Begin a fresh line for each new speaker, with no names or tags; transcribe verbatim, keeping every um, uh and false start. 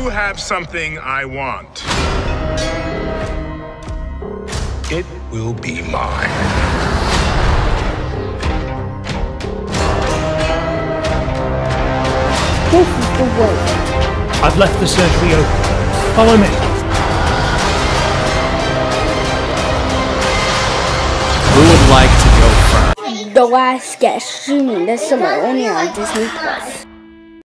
you have something I want. It will be mine.
This is the way.
I've left the surgery open. Follow me.
Who would like to go first?
The Last Sketch 知名的圣马欧尼尔 Disney Plus。